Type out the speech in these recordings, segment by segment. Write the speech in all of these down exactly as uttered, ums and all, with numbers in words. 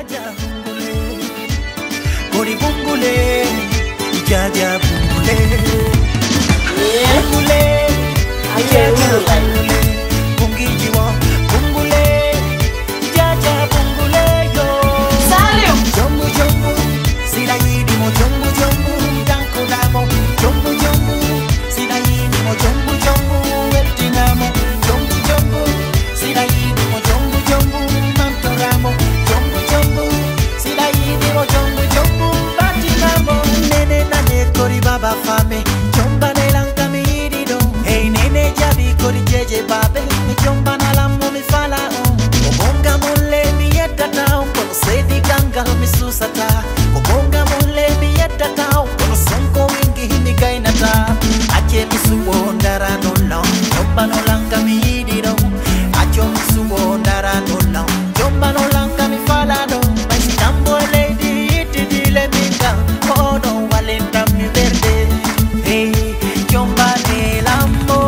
jaja bungule, gori bungule, jaja bungule, bungule, jaja bungule, bungi jiwa bungule, jaja bungule yo. Salim, jumbo jumbo, sila yidi mo jumbo jumbo, danko damo, jumbo jumbo, sila yidi mo jumbo jumbo, wetinamo, jumbo jumbo, sila yidi mo jumbo jumbo, mantoramo, jumbo jumbo, sila yidi mo jumbo jumbo, batinamo. Nene nane kori baba fame, jumba ne lanka mi yidi do. Hey nene jabi kori jeje babe, jumba na lamo mi fala on. Obonga mole mi yeta tao, kono sedi ganga mi susata. Obonga mole mi yeta tao, kono sonko wingi mi kainata. Ache mi suwo ndara no no, jumba no lanka mi yidi do. Acho mi suwo ndara no no, jumba no lanka mi fala do. My stambo lady iti dile minga, kono walenta mi verde. Hey, jumba ne lambo,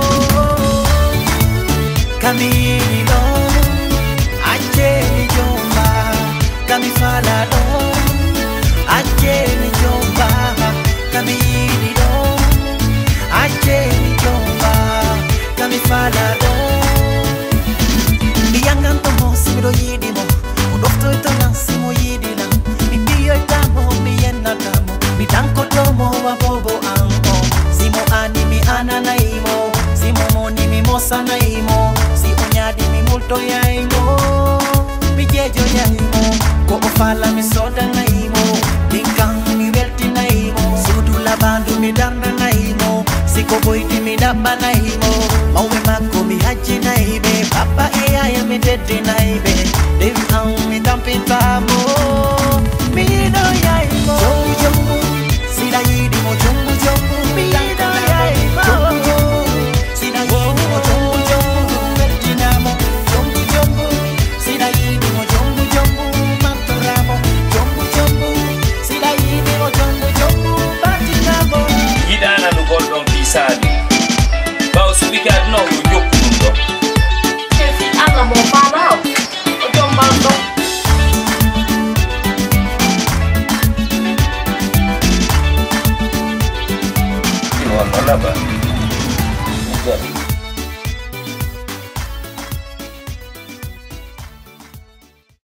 kami do. Ache mi jumba, kami fala do. Ache mi jumba, kami yidi do. Ache mi jumba, kami fala do. Biyangan tomo simiro yidi mo, udofto itona simo yidi na. Mi biyo itamo, mi yena tamo, mi danko tomo wa bobo anko. Simo ani mi ana na imo, simo moni mi mosa na imo, si unyadi mi multo ya imo, mi jejo ya imo, ko ofala mi soda na imo, bingkang mi welti na imo, sudu labandu mi danda na imo, siko boiti mi daba na imo, mawe mako mi haji na ibe, papa iya ya mi tete na ibe, devi ang mi dampi tamo, mi do ya imo, jumbu jumbu, sila yidi mo jumbu jumbu, mi do ya imo, jumbu jumbu, sila yidi mo jumbu jumbu, vertinamo, jumbu jumbu, sila yidi mo jumbu jumbu, mantoramo, jumbu jumbu, sila yidi mo jumbu jumbu, vertinamo. Yidana no goldon pisadi. Bao subika no go jokundo. Chefi ana mo fala. O jomba ndo. Ino amala ba. Uga.